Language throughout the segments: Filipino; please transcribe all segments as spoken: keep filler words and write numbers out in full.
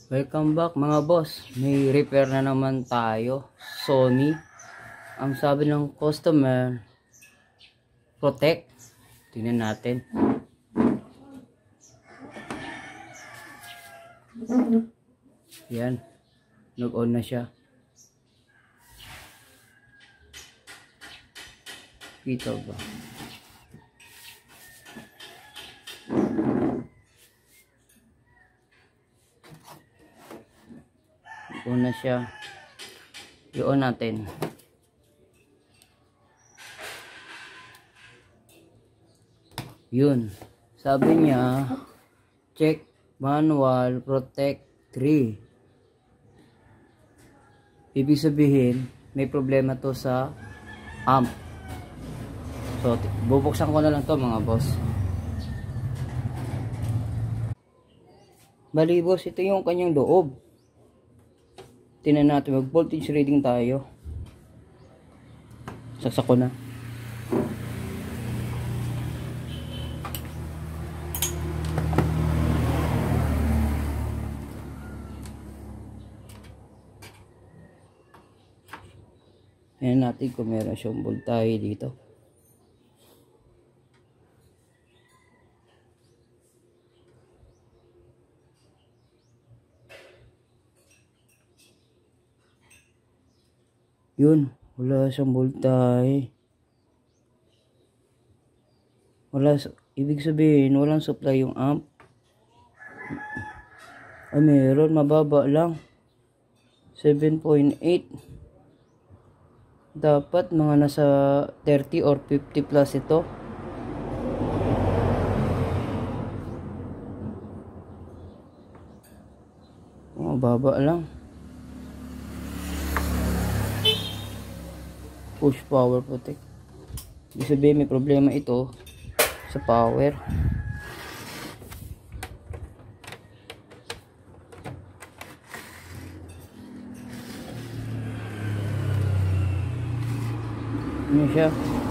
Welcome back mga boss. May repair na naman tayo. Sony. Ang sabi ng customer, protect. Tingnan natin. Yan. Nag-on na siya. Kita ba? On na siya. I-on natin. Yun. Sabi niya, check manual protect three. Ibig sabihin, may problema to sa amp. So, bubuksan ko na lang to mga boss. Bali boss, ito yung kanyang loob. Tingnan natin, mag voltage reading tayo. Saksak ko na. Tingnan natin kung meron siyang voltahe dito. Yun, wala siyang voltahe. Wala, ibig sabihin, walang supply yung amp. Ay, meron, mababa lang. seven point eight. Dapat mga nasa thirty or fifty plus ito. Oh, baba lang. Push power protect. Ibig sabihin may problema ito sa power. Ano siya?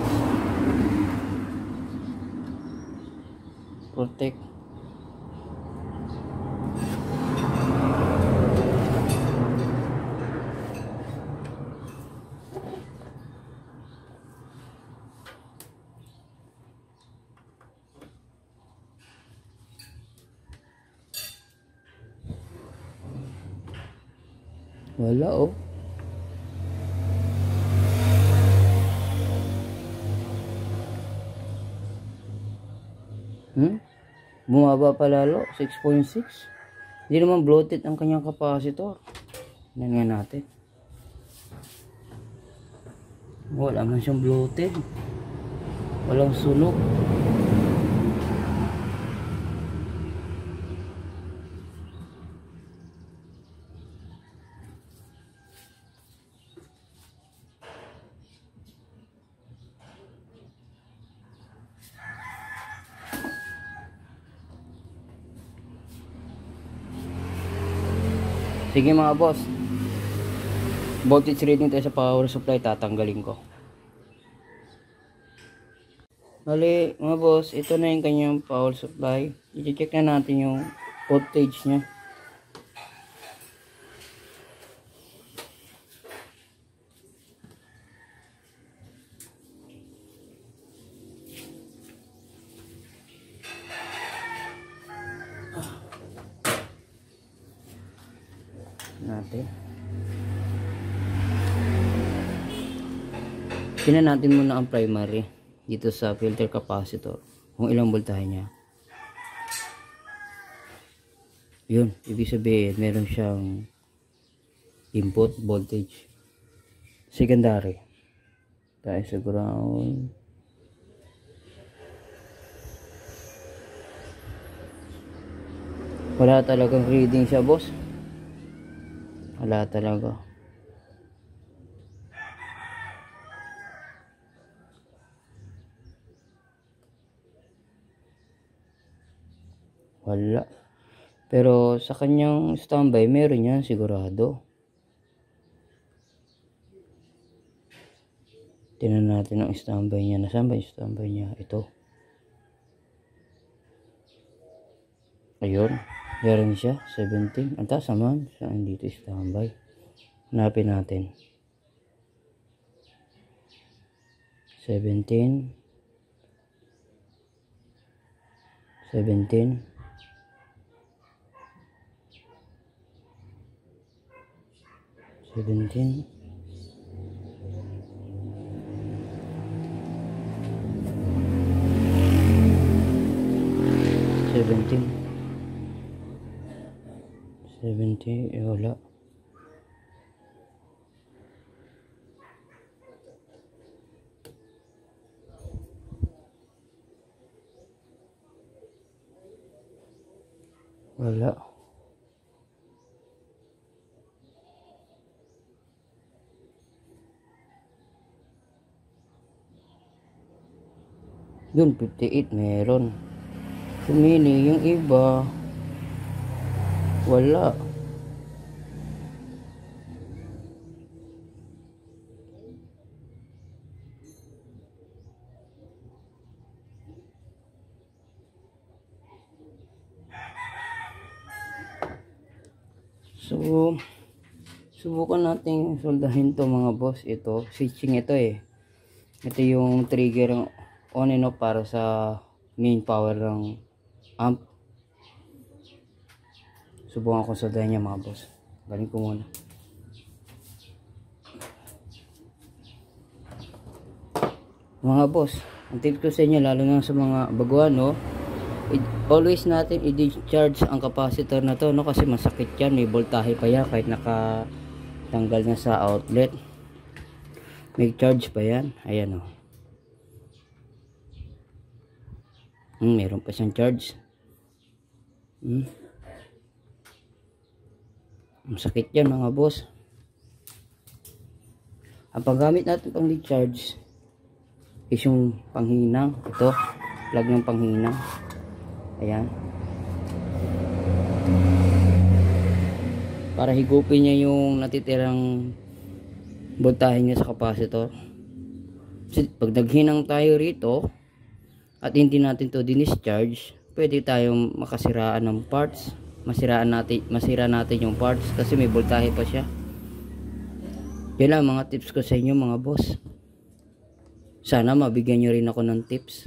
Protect. Wala oh. Hmm? Bumaba pa lalo, six point six. Hindi naman bloated ang kanyang capacitor. Tingnan nga natin. Wala man siyang bloated. Walang sunog. Sige mga boss, voltage reading tayo sa power supply, tatanggalin ko. Bali mga boss, ito na yung kanyang power supply. I-check na natin yung voltage nya. Natin. Tingnan natin muna ang primary dito sa filter capacitor. Kung ilang voltahe niya. Yun, ibig sabihin meron siyang input voltage. Secondary. Tayo sa ground. Wala talagang reading siya, boss. Wala talaga. Wala. Pero sa kanyang standby, meron yan sigurado. Tingnan natin ang standby niya. Nasaan ba yung standby niya? Ito. Ayun. Meron siya, seventeen. Ang taas naman. Saan dito standby? Hanapin natin. seventeen. seventeen. seventeen. seventeen. seventy, eh wala. Wala. Yun, fifty-eight meron. Sumini yung iba. Wala. So, subukan natin soldahin to mga boss. Ito, switching ito eh. Ito yung trigger on and off para sa main power ng amp. Subukan ko soldahin niya mga boss. Galing ko muna. Mga boss, ang tip ko sa inyo, lalo na sa mga baguhan, no? Always natin i-discharge ang capacitor na to, no, kasi masakit yan, may voltahe pa yan kahit nakatanggal na sa outlet, may charge pa yan. Ayan, oh. hmm, meron pa siyang charge. hmm. Masakit yan mga boss. Ang paggamit natin pang di-charge is yung panghinang. Ito, plug ng panghinang. Ayan. Para higupin niya yung natitirang voltahe niya sa capacitor. Kasi pag naghinang tayo rito at hindi natin to discharge, pwede tayong makasiraan ng parts. Masiraan natin, masira natin yung parts kasi may voltahe pa siya. Yan lang mga tips ko sa inyo mga boss. Sana mabigyan nyo rin ako ng tips.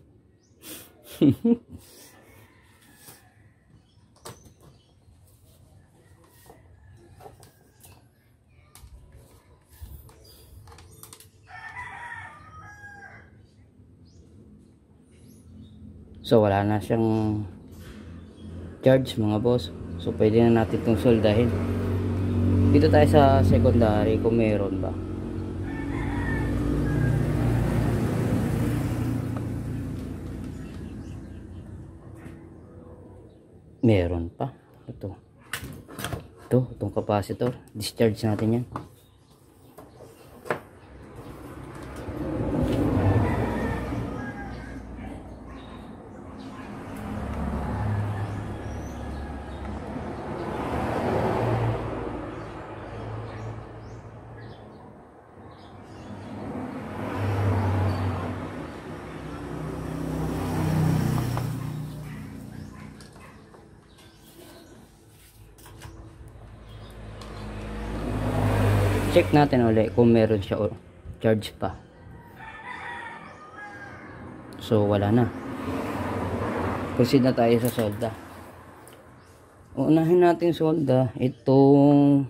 So wala na siyang charge mga boss. So pwede na natin itong soldahin. Dito tayo sa secondary kung meron ba. Meron pa. Ito. Ito, itong capacitor. Discharge natin yan. Check natin ulit kung meron siya o charge pa. So wala na. Proceed na tayo sa solda. Unahin natin solda itong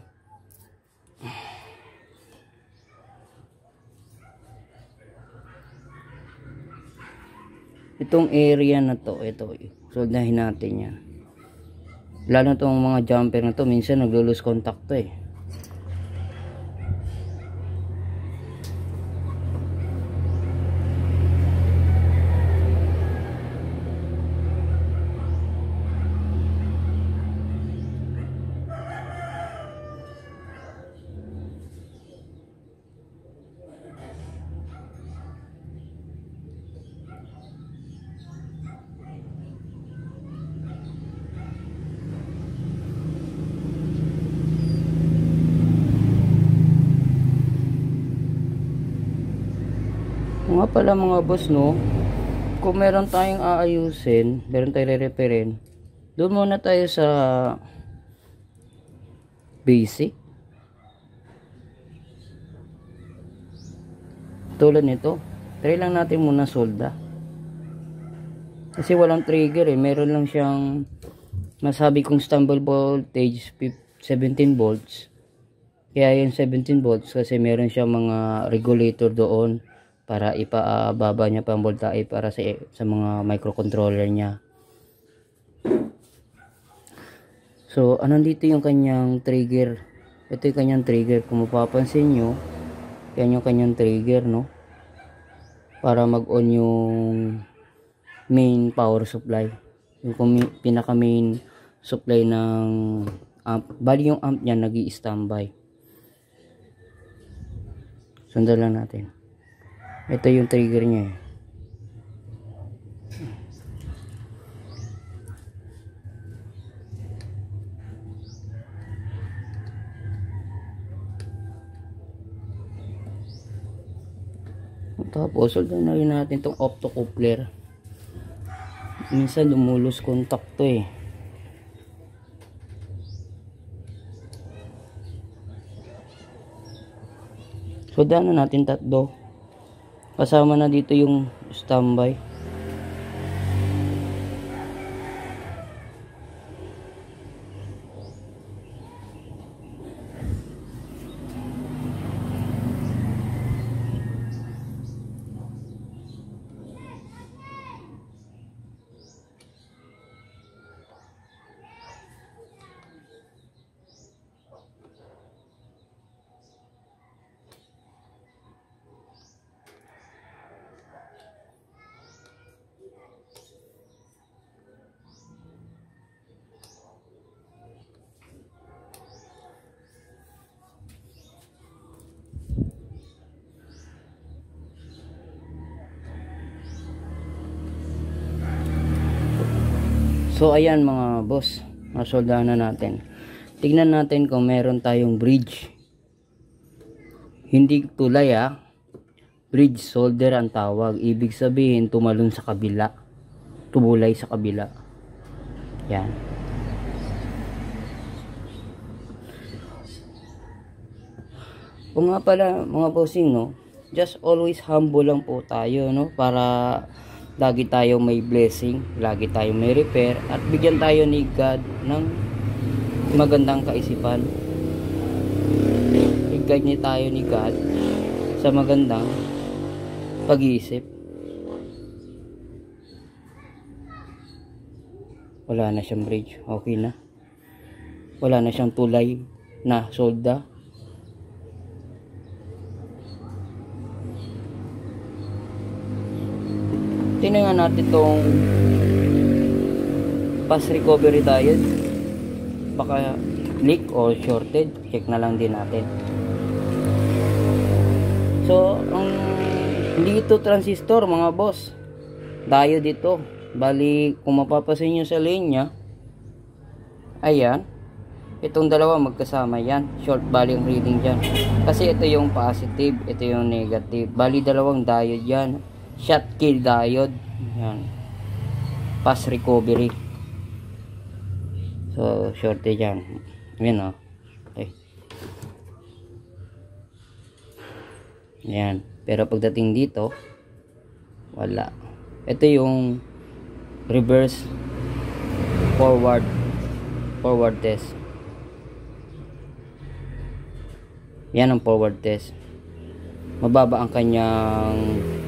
itong area na to. Ito, soldahin natin yan. Lalo na itong mga jumper na to, minsan naglo-lose contact to eh. Nga pala mga boss, no, kung meron tayong aayusin, meron tayong re-reparin, Doon muna tayo sa basic. Tulad nito, try lang natin muna solda. Kasi walang trigger eh, meron lang siyang masabi kong stumble voltage seventeen volts. Kaya yung seventeen volts kasi meron siyang mga regulator doon para ipaababa niya pa ang voltahe para sa, sa mga microcontroller niya. So, anong yung kanyang trigger. Ito yung kanyang trigger. Kung mapapansin nyo, yan yung kanyang trigger, no? Para mag-on yung main power supply. Yung pinaka main supply ng amp. Bali yung amp niya nag-i-standby. Sundan lang natin. Ito yung trigger niya eh. Tapos, soldan na rin natin itong optocoupler. Minsan lumulos contact to eh. Soldan na natin tatlo. Kasama na dito yung standby. So ayan mga boss, nasoldahan na natin. Tignan natin kung meron tayong bridge. Hindi tulay ah. Bridge solder ang tawag. Ibig sabihin tumalon sa kabila. Tumulay sa kabila. Yan. Kung nga pala mga bossing, no, just always humble lang po tayo, no, para lagi tayo may blessing, lagi tayo may repair, at bigyan tayo ni God ng magandang kaisipan. I-guide niya tayo ni God sa magandang pag-iisip. Wala na siyang bridge, okay na. Wala na siyang tulay na solda. Tingnan natin itong pass recovery diode, baka leak or shorted. Check na lang din natin. So ang hindi ito transistor mga boss, diode ito. Bali kung mapapasin nyo sa linya, ayan, itong dalawa magkasama yan. Short bali ang reading dyan, kasi ito yung positive, ito yung negative. Bali dalawang diode yan, Schottky diode. Yan, pass recovery. So shorted yan. Yan o. Okay. Yan. Pero pagdating dito, wala. Ito yung reverse forward forward test. Yan ang forward test. Mababa ang kanyang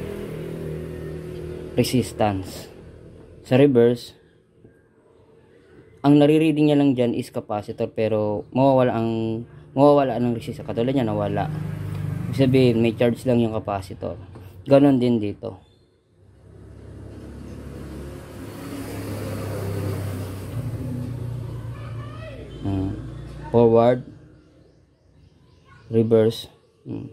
resistance. Sa reverse, ang nare-reading niya lang dyan is capacitor, pero mawawala ang mawawala ng resistance. Katulad niya nawala. Ibig sabihin may charge lang yung capacitor. Ganon din dito. Hmm. Forward, reverse. Hmm.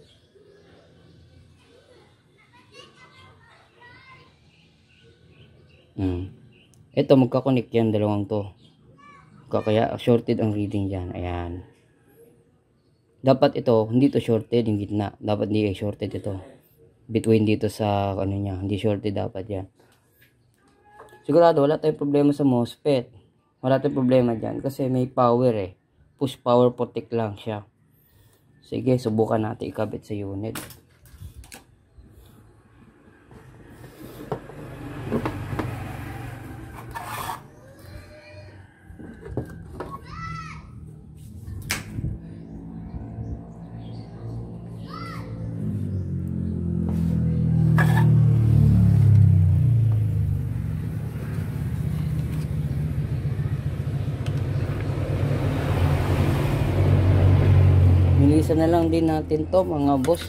Hmm. Ito magkakonek yan, dalawang to. Kaya shorted ang reading dyan. Ayan. Dapat ito, hindi to shorted yung gitna. Dapat hindi shorted ito. Between dito sa ano niya, hindi shorted dapat yan. Sigurado wala tayong problema sa MOSFET. Wala tayong problema dyan kasi may power eh. Push power protect lang siya. Sige, subukan natin ikabit sa unit. Bilisan na lang din natin to mga boss.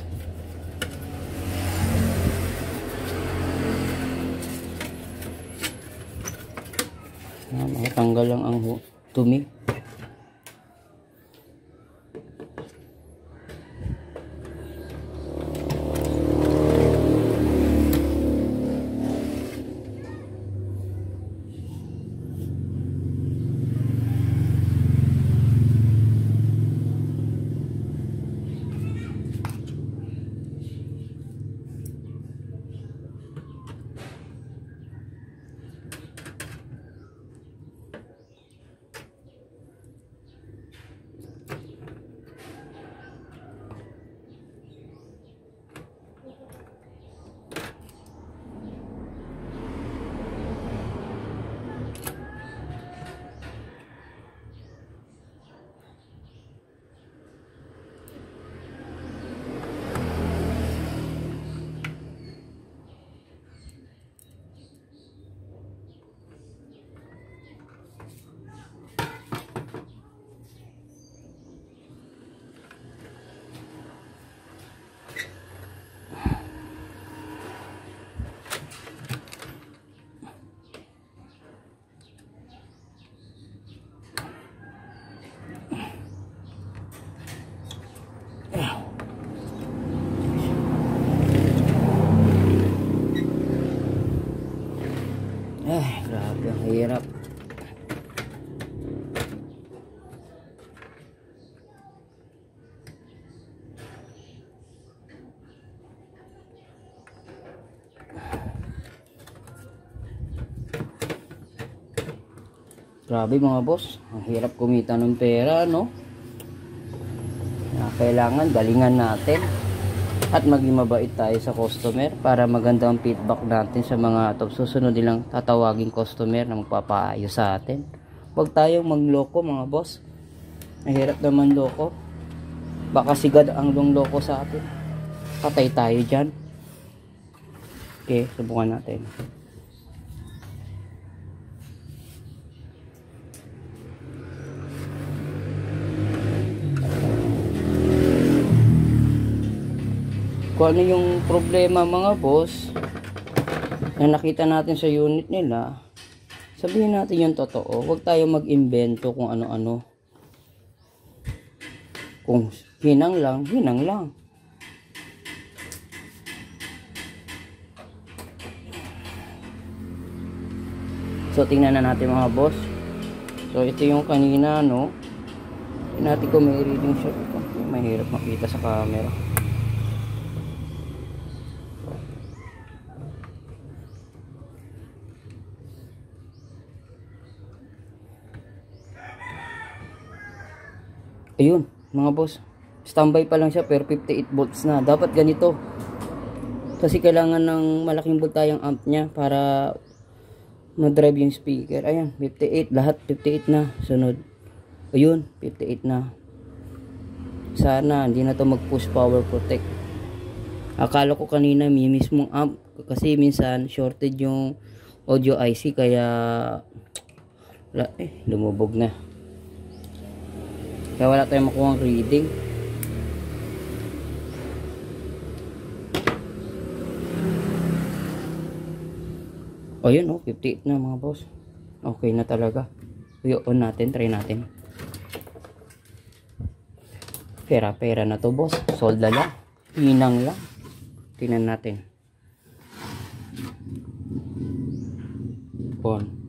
Ah, makatanggal lang ang dumi. Ay, grabe ang hirap. Grabe mga boss, ang hirap kumita ng pera, no? Kailangan galingan natin at maging mabait tayo sa customer para maganda ang feedback natin sa mga top susunod nilang tatawaging customer na magpapaayos sa atin. Huwag tayong magloko mga boss. Ang hirap naman loko. Baka sigad ang loko sa atin. Patay tayo dyan. Okay, subukan natin. Kung ano yung problema mga boss na nakita natin sa unit nila, sabihin natin yung totoo. Huwag tayo mag-invento kung ano-ano. Kung hinang lang, hinang lang. So tingnan na natin mga boss. So ito yung kanina, no. Tingnan natin kung may reading shot ito. Mahirap makita sa camera. Ayun, mga boss. Standby pa lang siya pero fifty-eight volts na. Dapat ganito. Kasi kailangan ng malaking voltayang amp niya para ma-drive yung speaker. Ayan, fifty-eight. Lahat fifty-eight na. Sunod. Ayun, fifty-eight na. Sana hindi na to mag-push power protect. Akala ko kanina may mismong amp. Kasi minsan shorted yung audio I C. Kaya eh, lumubog na. Kaya wala tayong makuha ang reading. O yun, oh, fifty-eight na mga boss. Okay na talaga. I-on natin, try natin. Pera-pera na to boss. Sold na lang. Hinang lang. Tingnan natin. On.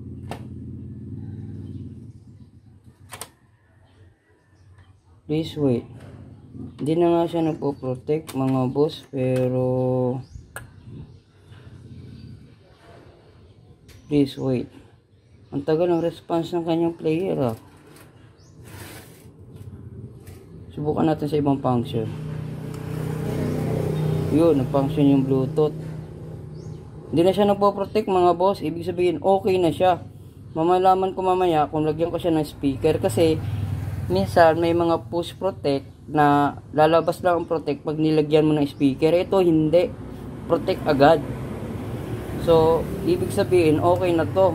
Please wait. Hindi na nga siya nagpo-protect mga boss, pero please wait. Ang tagal ng response ng kanyang player ah. Subukan natin sa ibang function. Yun, nag-function yung Bluetooth. Hindi na siya nagpo-protect mga boss. Ibig sabihin, okay na siya. Mamalaman ko mamaya kung lagyan ko siya ng speaker. Kasi, minsan may mga push protect na lalabas lang ang protect pag nilagyan mo ng speaker. Ito, hindi. Protect agad. So, ibig sabihin, okay na to.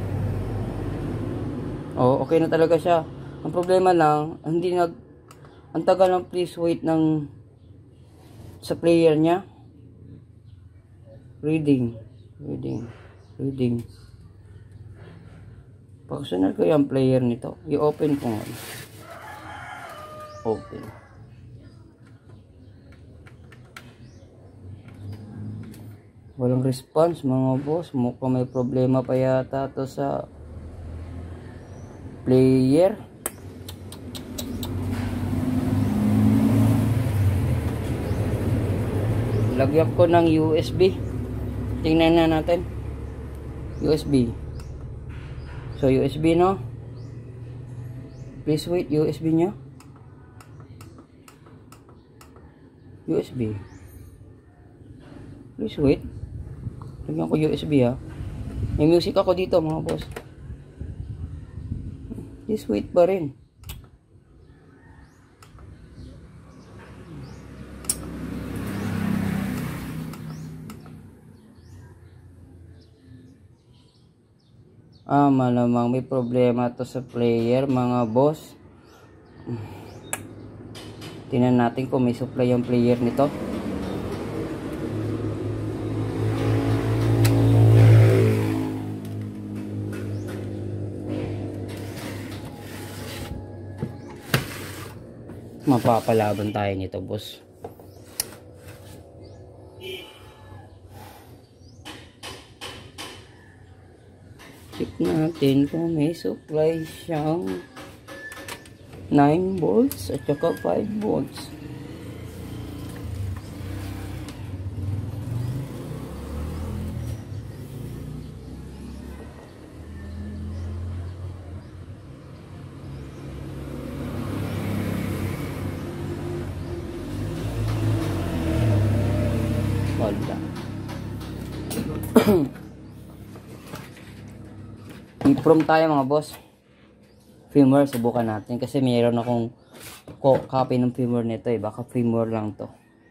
Oh, okay na talaga siya. Ang problema lang, hindi nag... Ang tagal ng please wait ng... sa player niya. Reading. Reading. Reading. Personal ko yung player nito. I-open ko nga. Open. Walang response mga boss. Mukhang may problema pa yata to sa player. Lagyan ko ng U S B. Tingnan na natin. U S B. So U S B no. Please wait, U S B nya. U S B. Please wait. Lagyan ko U S B ha. May music ako dito mga boss. Please wait pa rin. Ah, malamang may problema to sa player mga boss. Tingnan natin kung may supply ang player nito. Mapapalaban tayo nito boss. Check natin kung may supply siyang nine volts at saka five volts. Wala. I-prom tayo mga boss. Firmware, subukan natin. Kasi mayroon akong copy ng firmware nito eh. Baka firmware lang to.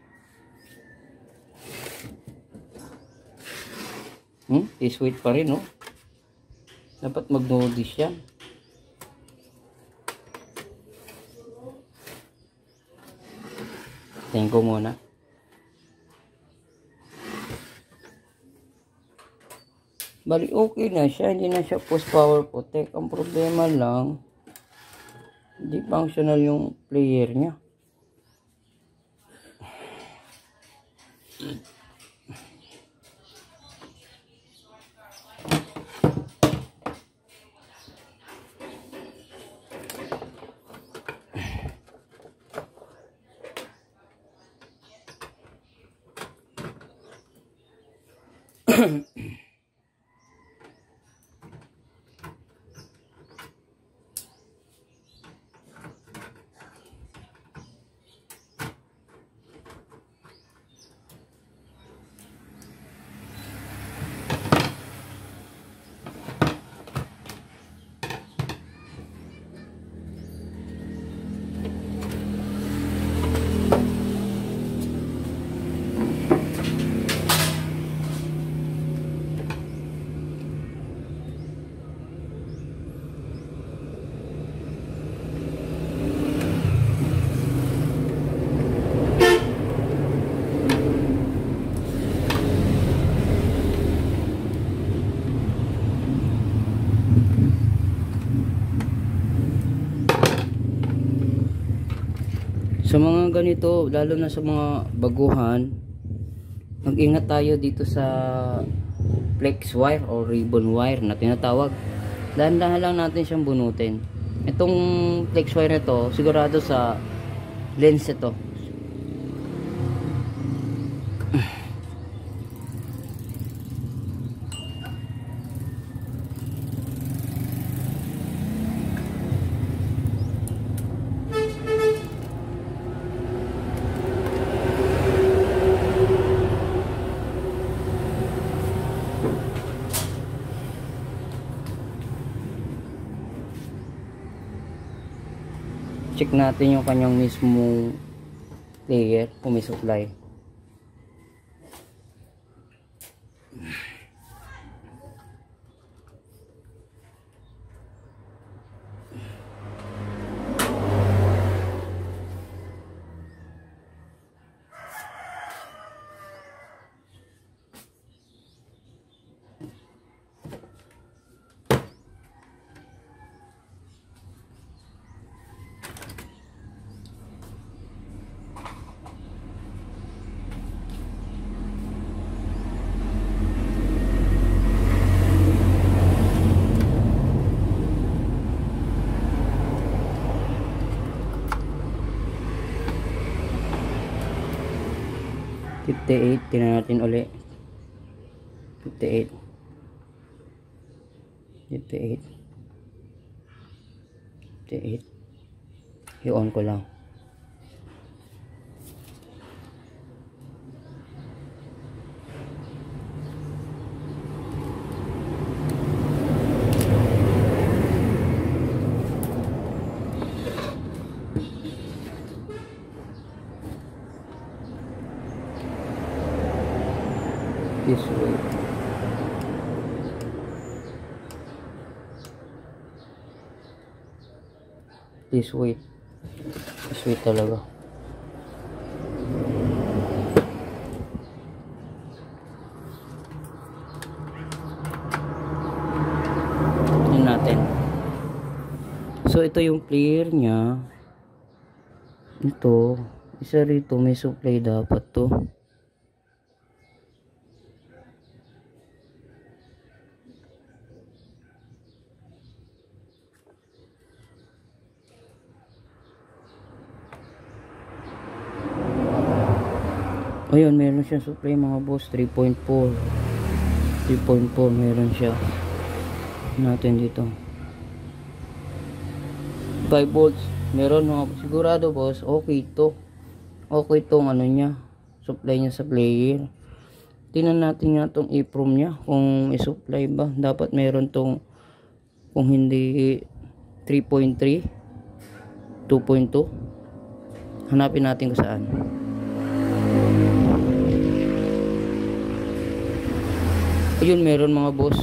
Hmm? Sweet pa rin, no? Dapat mag-notice yan. Tingin ko muna. Bali, okay na siya. Hindi na siya post power protect. Ang problema lang, hindi functional yung player niya. Sa mga ganito, lalo na sa mga baguhan, mag-ingat tayo dito sa flex wire o ribbon wire na tinatawag. Dahan-dahan lang natin siyang bunutin. Itong flex wire nito, sigurado sa lens ito. check natin yung kanyang mismong player kung may supply. fifty-eight, tingnan natin uli. fifty-eight fifty-eight fifty-eight, i-on ko lang. This way. This way. This way talaga. Tingnan natin. So ito yung player niya. Ito, isa rito may supply dapat to. Ayun, meron siyang supply mga boss, three point four three point four meron siya natin dito. Five volts meron mga sigurado boss. Okay to, okay tong ano niya, supply niya sa player. Tingnan natin nga tong EEPROM niya kung may supply ba. Dapat meron tong, kung hindi three point three, two point two, hanapin natin kung saan. Ayun, meron mga boss.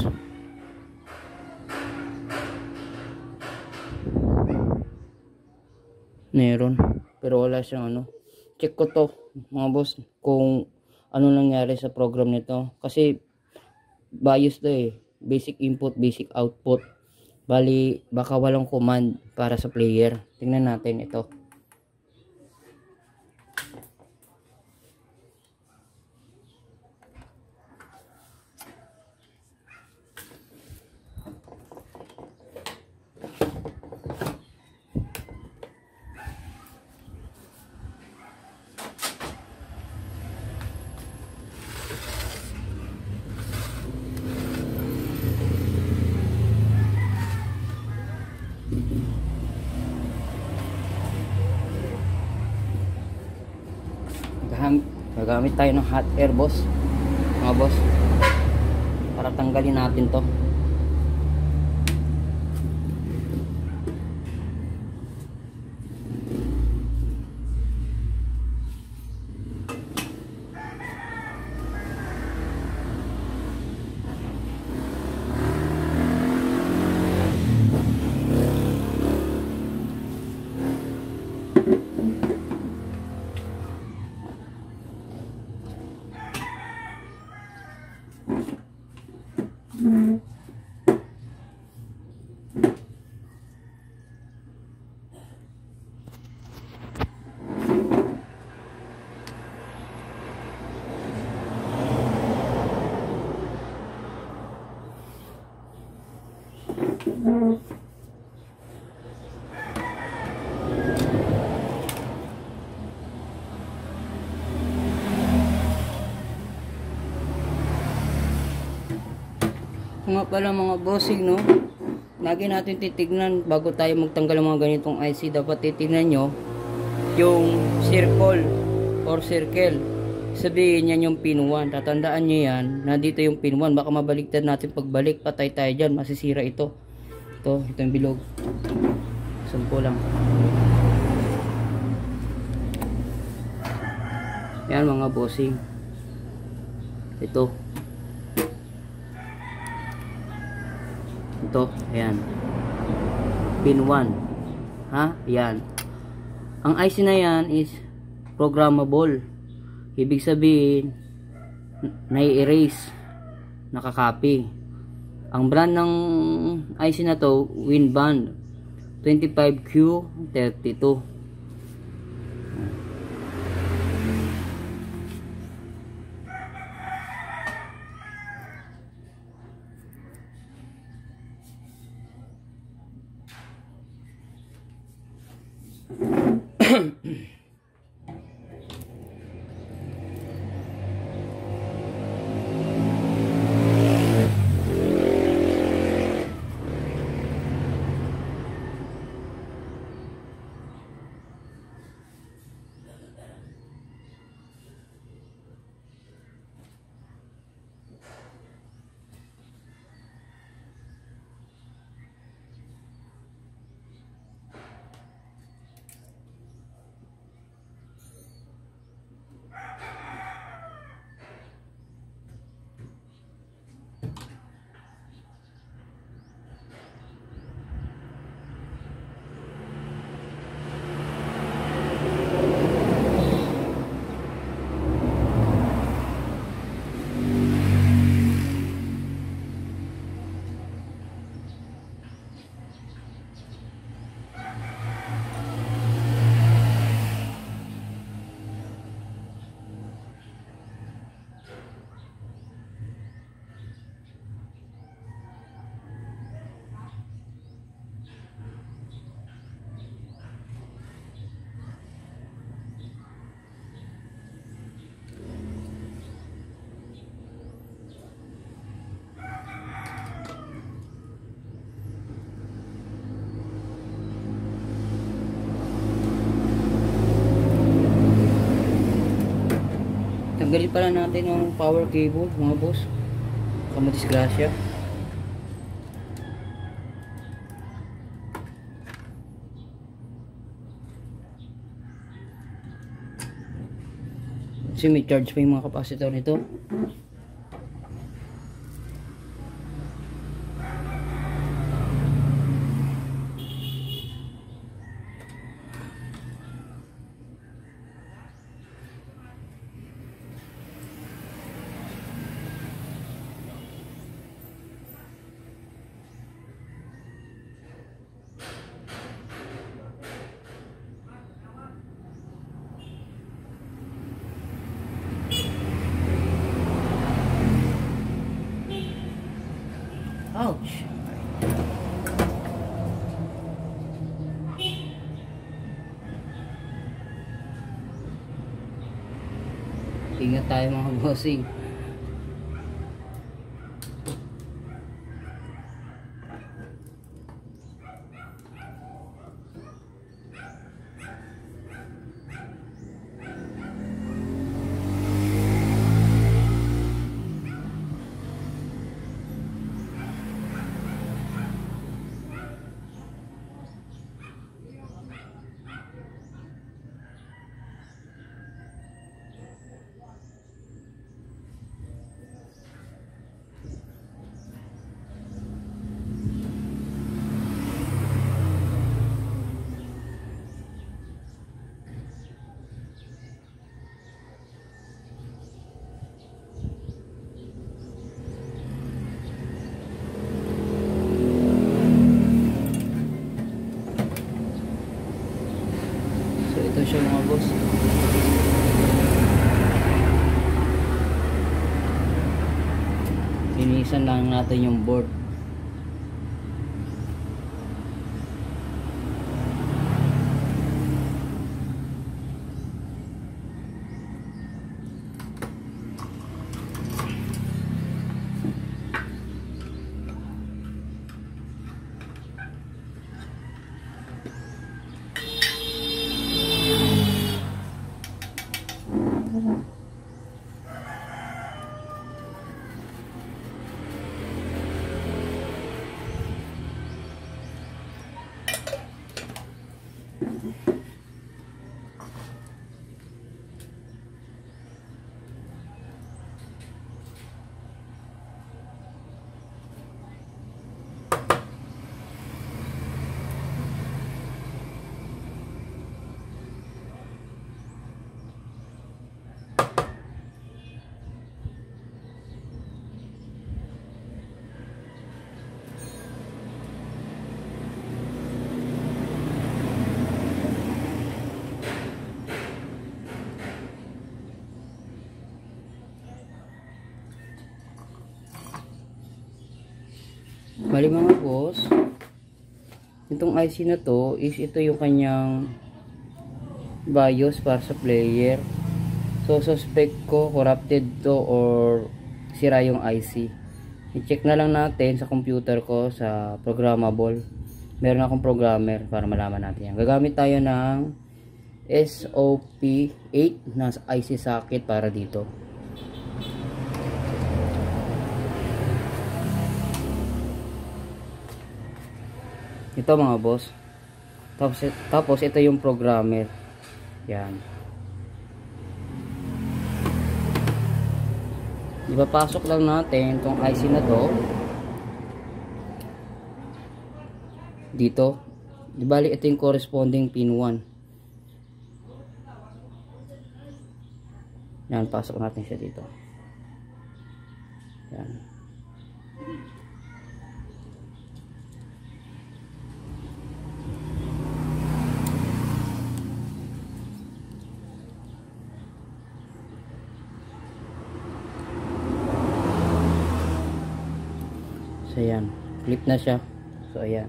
Meron. Pero wala siyang ano. Check ko to mga boss kung ano nangyari sa program nito. Kasi bias to eh. Basic input, basic output. Bali, baka walang command para sa player. Tingnan natin ito. Gagamit tayo ng hot air boss, mga boss, para tanggalin natin to. Nga pala mga bossing, no, lagi natin titignan bago tayo magtanggal ng mga ganitong I C. Dapat titignan nyo yung circle or circle, sabihin yan yung pin one. Tatandaan nyo yan na dito yung pin one. Baka mabaliktad natin pagbalik, patay tayo dyan, masisira ito. Ito, ito yung bilog. Sampo lang. Yan mga bossing. Ito. Ito, ayan. Pin one. Ha? Yan. Ang I C na yan is programmable. Ibig sabihin, nai-erase, nakakopy. Ang brand ng I C na to, Winband twenty-five Q thirty-two. Tanggalin pala natin yung power cable mga boss. Kamadisgrasya. Kasi may charge pa yung mga capacitor nito. Ouch! Ingat tayo mga bossing. Ito siya mga boss. Linisan lang natin yung board. Bali mga boss, itong I C na to is ito yung kanyang BIOS para sa player. So suspect ko corrupted to or sira yung I C. I-check na lang natin sa computer ko sa programmable. Meron akong programmer para malaman natin yan. Gagamit tayo ng S O P eight na I C socket para dito. Ito mga boss. Tapos, tapos ito yung programmer. Yan. Ipapasok lang natin itong I C na to dito. Di bali ito yung corresponding pin one. Yan, pasok natin siya dito. Yan. So ayan, flip na siya. So ayan.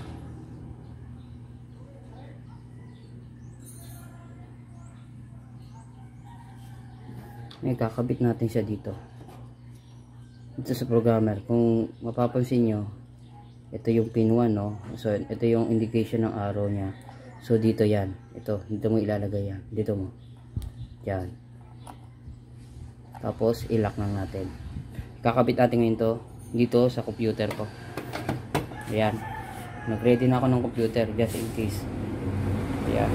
Ngayon kakabit natin siya dito. Dito sa programmer. Kung mapapansin nyo, ito yung pin one, no? So ito yung indication ng arrow niya. So dito yan. Ito, dito mo ilalagay yan. Dito mo. Yan. Tapos ilock lang natin. Kakabit natin ngayon to dito sa computer ko. Ayan. Nag-ready na ako ng computer just in case. Ayan.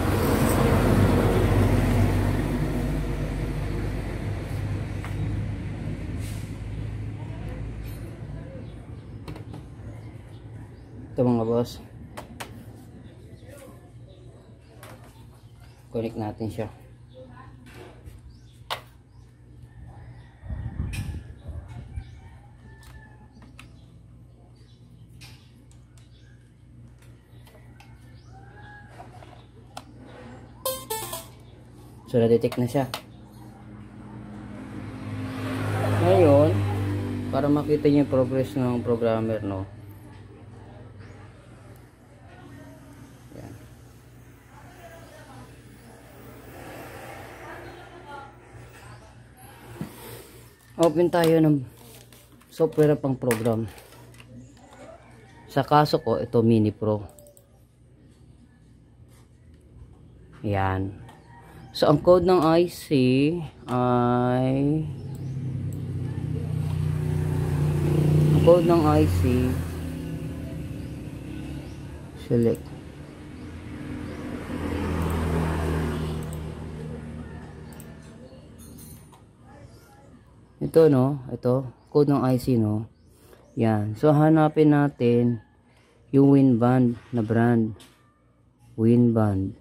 Ito mga boss. Connect natin siya. So, na-detect na siya. Ngayon, para makita niyo yung progress ng programmer, no? Yan. Open tayo ng software pang program. Sa kaso ko, ito Mini Pro. Yan. So, ang code ng I C ay ang code ng I C select ito, no? Ito, code ng I C, no? Yan. So, hanapin natin yung Winband na brand. Winband.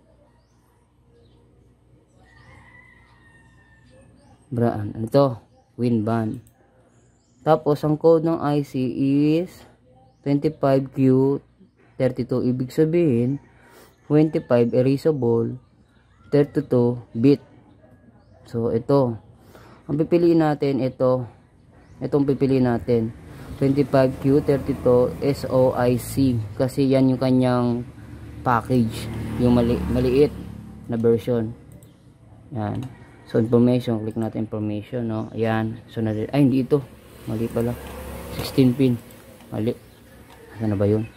Brand. Ano to? Winband. Tapos, ang code ng I C is twenty-five Q thirty-two. Ibig sabihin, twenty-five erasable, thirty-two bit. So, ito. Ang pipiliin natin, ito. Itong pipiliin natin. twenty-five Q thirty-two S O I C. Kasi yan yung kanyang package. Yung mali maliit na version. Yan. So, information. Click natin information, no? Ayan. So, na ay, hindi ito. Mali pala. sixteen pin. Mali. Saan na ba yun?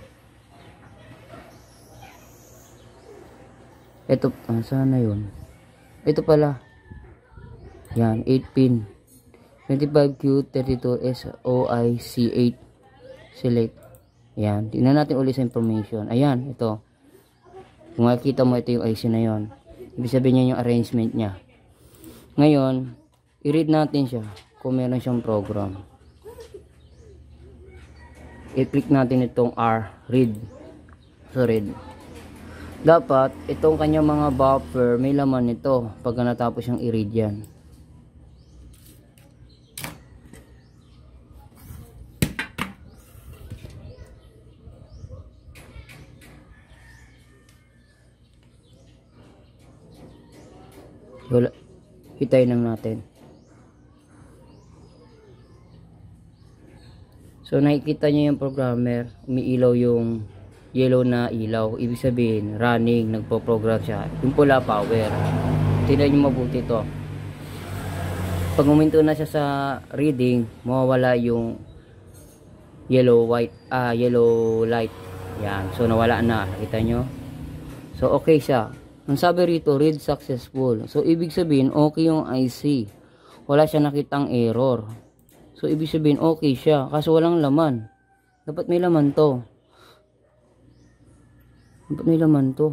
Ito. Ah, saan na yun? Ito pala. Yan. eight pin. twenty-five Q thirty-two S O I C eight. Select. Ayan. Tingnan natin ulit sa information. Ayan. Ito. Kung makikita mo, ito yung I C na yun. Ibig sabihin niya yung arrangement niya. Ngayon, i-read natin siya kung meron siyang program. I-click natin itong R, read. So, read. Dapat, itong kanyang mga buffer, may laman nito pag natapos siyang i-read yan. Wala. Hitayin lang natin. So nakikita niyo yung programmer, umiilaw yung yellow na ilaw, ibig sabihin running, nagpo-program siya. Yung pula power. Tingnan niyo mabuti to. Pag uminto na siya sa reading, mawawala yung yellow white ah yellow light. Yan. So nawala na, nakita nyo? So okay siya. Ang sabi rito, read successful. So ibig sabihin okay yung I C. Wala siya nakitang error. So ibig sabihin okay siya, kaso walang laman. Dapat may laman to. Dapat may laman to.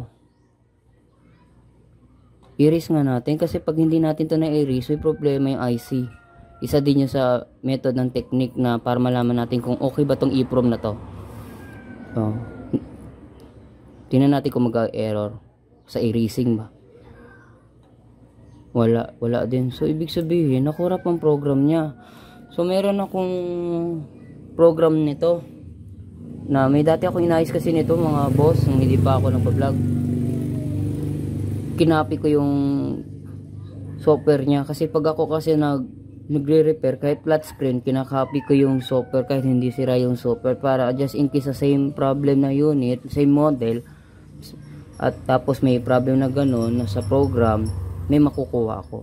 I-erase nga natin kasi pag hindi natin to na-erase, may problema yung I C. Isa din yun sa method ng technique na para malaman natin kung okay ba tong EEPROM na to. So, tingnan natin kung mag-error sa erasing ba. Wala, wala din. So ibig sabihin nakurap ang program niya. So meron akong program nito na may dati ako inayos kasi nito mga boss, nung hindi pa ako nagpa-vlog. Kinapi ko yung software niya kasi pag ako kasi nag nagre-repair kahit flat screen, kinakopy ko yung software kahit hindi sira yung software para just in case sa same problem na unit, same model, at tapos may problem na ganun sa program, may makukuha ako.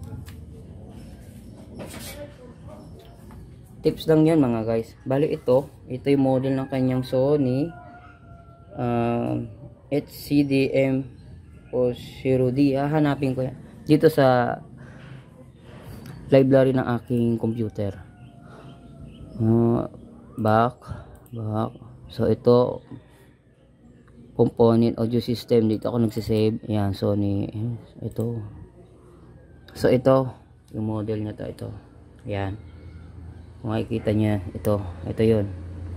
Tips lang yan mga guys. Bali ito, ito yung model ng kanyang Sony uh, H C D M o zero D. Hahanapin ko yan dito sa library ng aking computer. Uh, back, back. So ito component audio system, dito ako nagsisave. Yan, Sony ito. So ito yung model na to, ito. Yan. Kung makikita niya, ito, ito yun.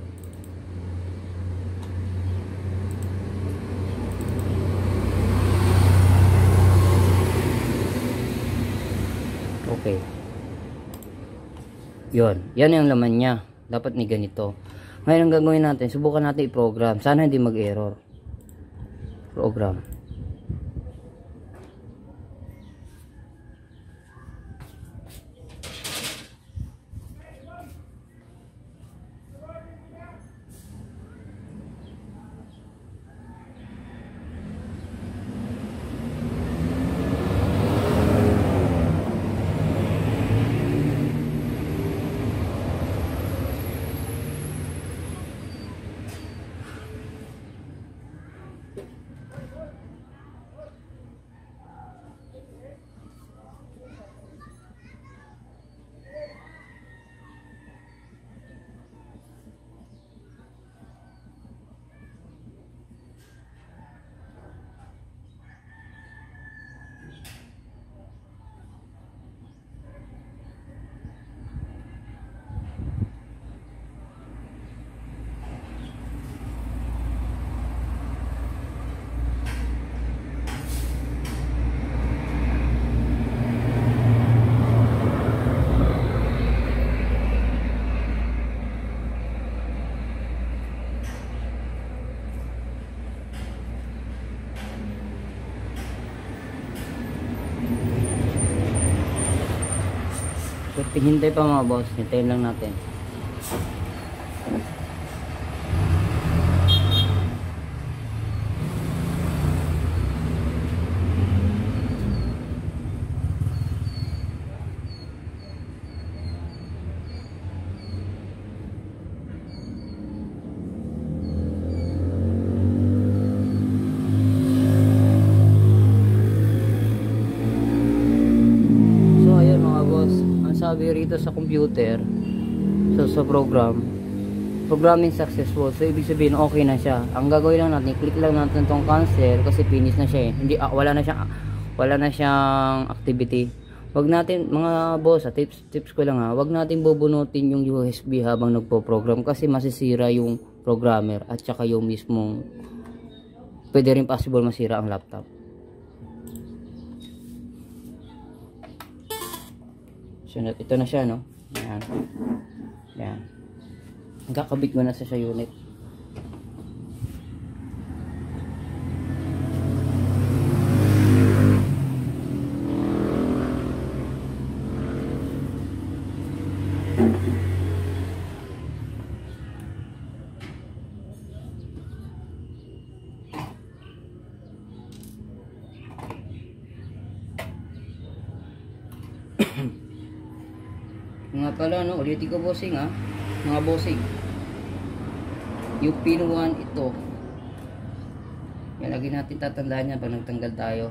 Okay. Yun, yan yung laman niya. Dapat ni ganito. Ngayon ang gagawin natin, subukan natin i-program. Sana hindi mag-error. Program. Hintay pa mga boss, hintayin lang natin. Sabi rito sa computer, so sa program, programming successful. So ibig sabihin okay na siya. Ang gagawin lang natin, click lang natin tong cancel kasi finish na siya eh. Hindi ah, wala na siyang wala na siyang activity. Wag natin mga boss, ah, tips tips ko lang ha. Wag natin bubunutin yung U S B habang nagpo-program kasi masisira yung programmer at saka yung mismong pwede rin possible masira ang laptop. So, ito na siya, no? Ayan. Ayan. Magkakabit mo na sa sa unit. Mga pala, no, ulitin ko bossing ha. Mga bossing. Yung pin one ito. Yan, lagi natin tatandaan yan pag nagtanggal tayo.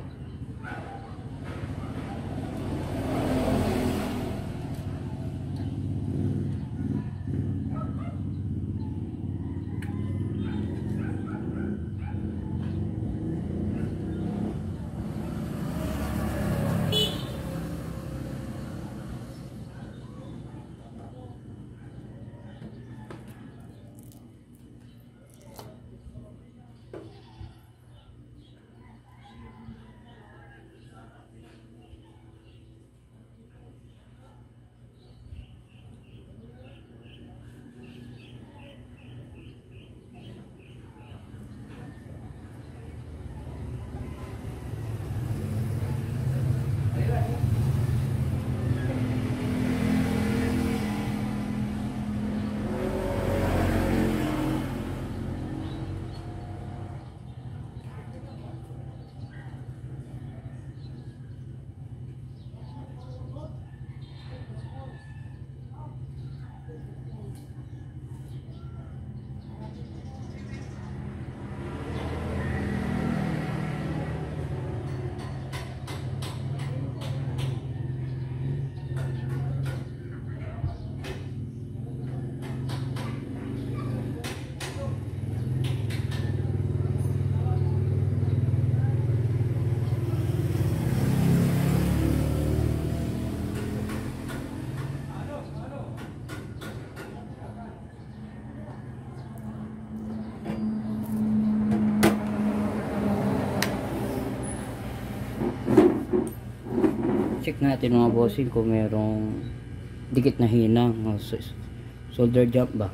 Check natin mga bossing kung merong dikit na hinang, solder jump ba.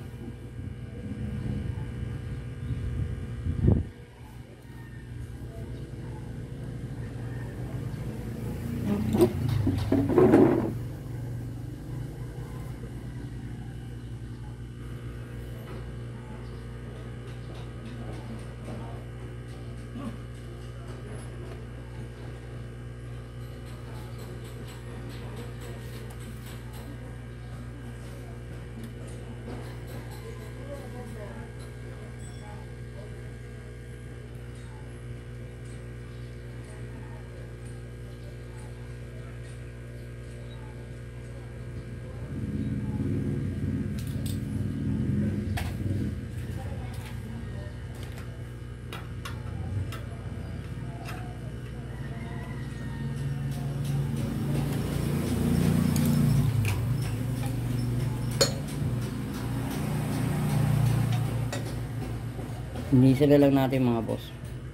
Inisa na lang natin mga boss.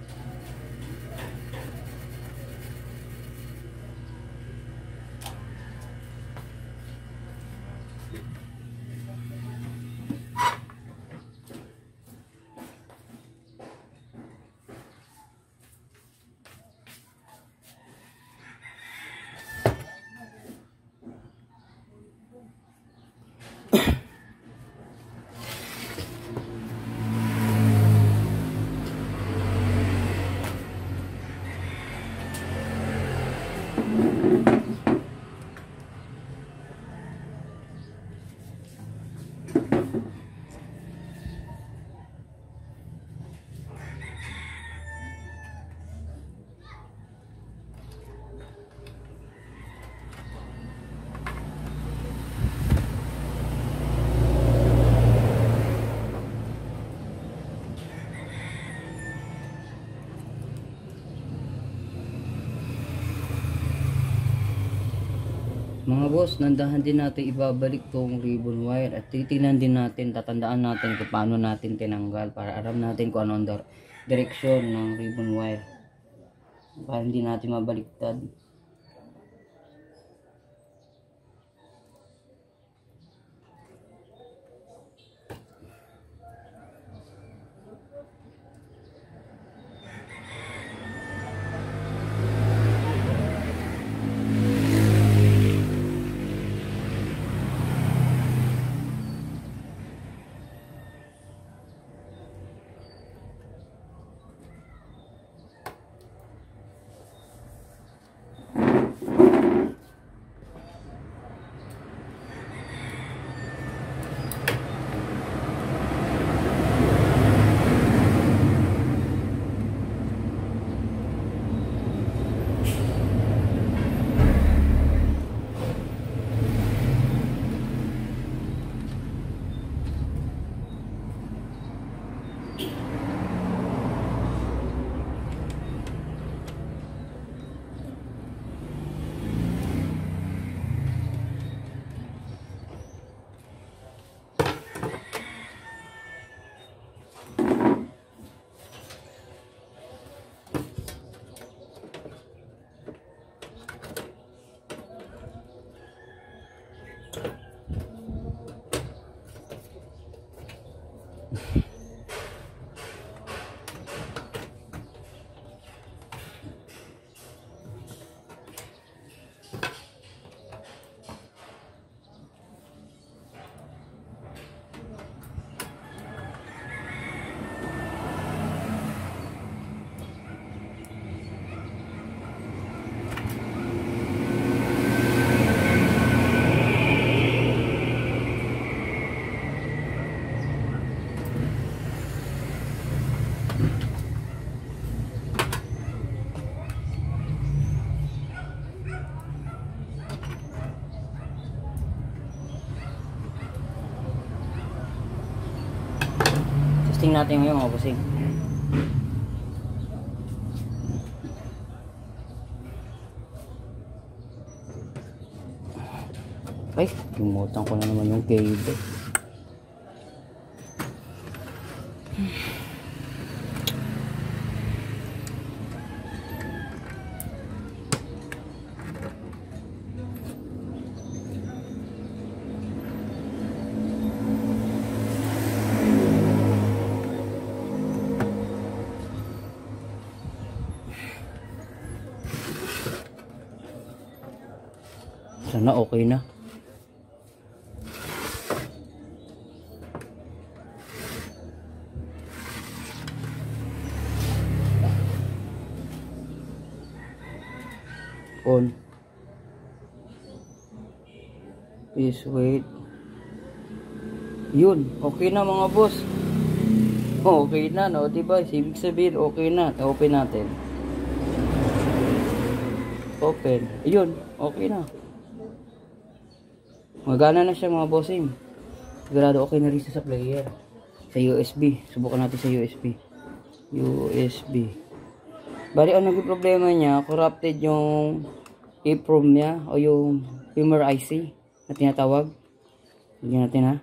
Mga boss, nandahan din natin ibabalik tong ribbon wire at titingnan din natin, tatandaan natin kung paano natin tinanggal para alam natin kung ano ang direksyon ng ribbon wire para hindi natin mabaliktad. Testing natin ngayon mga bossing. Ay, limutan ko na naman yung cable. Sana okay na. On. Please wait. Yun, okay na mga boss. Okay na, no? Diba? Ibig sabihin, okay na. Open natin. Open. Yun, okay na. Magana na siya mga bossing. Sigurado okay na rin sa player. Sa U S B. Subukan natin sa U S B. U S B. Bali, ang naging problema niya, corrupted yung EEPROM niya o yung firmware I C na tinatawag. Lagyan natin ha.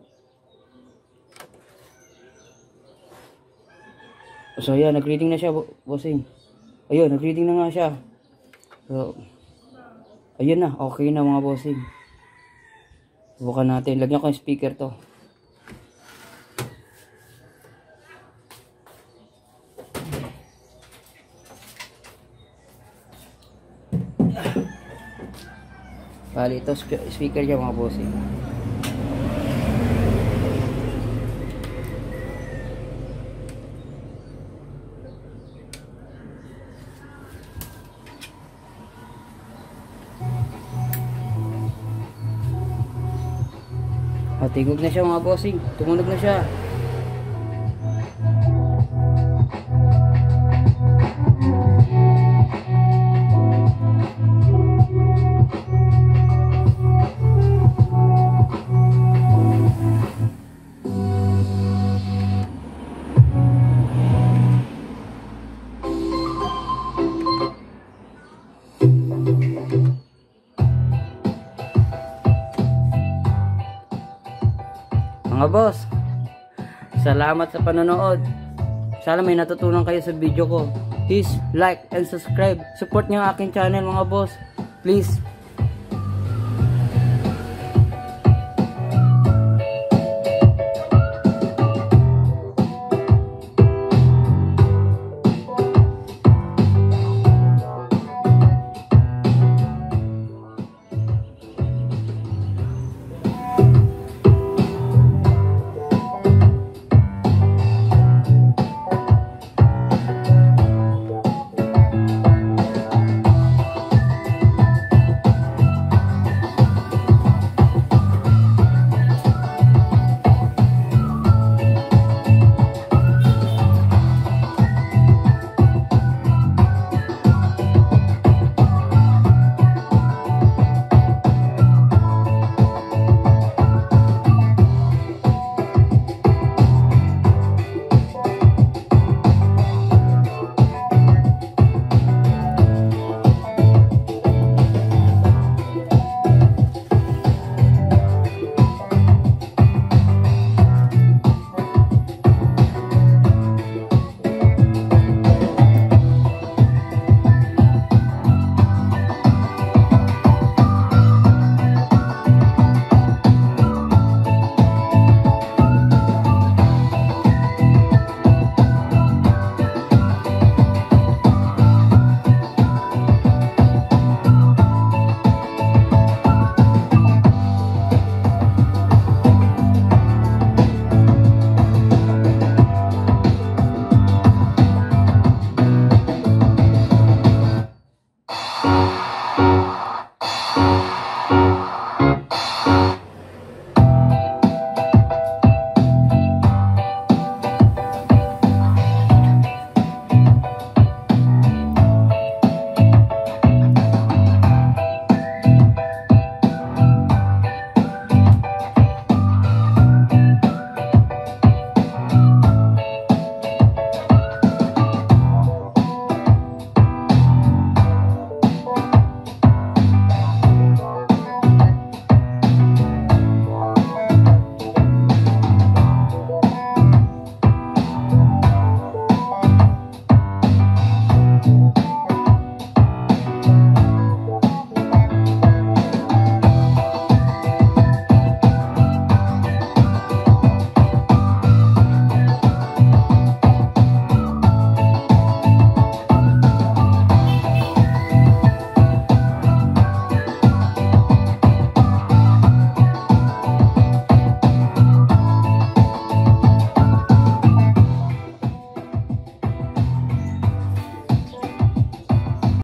So yan, nag-reading na siya bossing. Ayun, nag-reading na nga siya. So, ayun na, okay na mga bossing. Subukan natin. Lagyan ko yung speaker to. Bali, ito speaker niya mga bossing. Matigog na siya mga bossing. Tumunog na siya. Mga boss, salamat sa panonood. Sana may natutunan kayo sa video ko. Please like and subscribe. Support niyo ang aking channel mga boss. Please.